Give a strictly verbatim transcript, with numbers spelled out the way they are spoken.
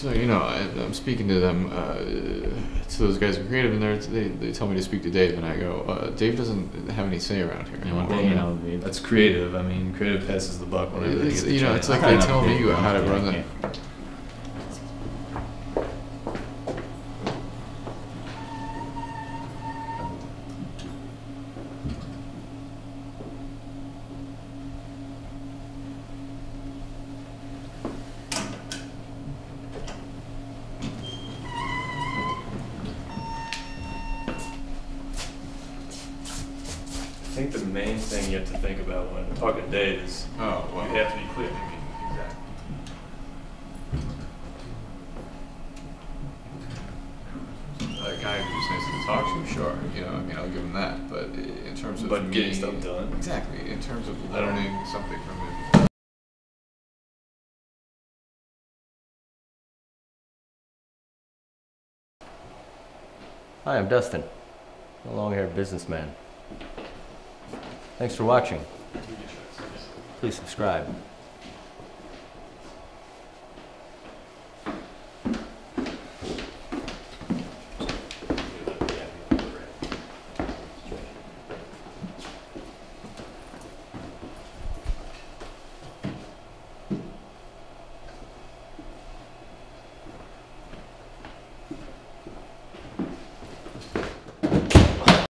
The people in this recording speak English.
So, you know, I, I'm speaking to them, uh, to those guys who are creative, and they're, they they tell me to speak to Dave, and I go, uh, Dave doesn't have any say around here. You know, Well, you know, the- That's creative. I mean, creative passes the buck whenever they It's, get the you know, chance. it's like I they don't tell know. me how to Yeah, run the. yeah. I think the main thing you have to think about when talking to Dave is Oh, well. you have to be clear. Exactly. A guy who's nice to talk to, sure. You know, I mean, I'll give him that. But i- in terms of But getting me- stuff done. Exactly. In terms of learning something from him. Hi, I'm Dustin, a long-haired businessman. Thanks for watching. Please subscribe.